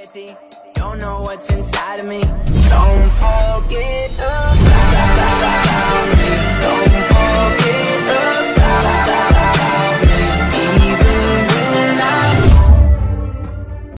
anxiety. Don't know what's inside of me. Don't fall.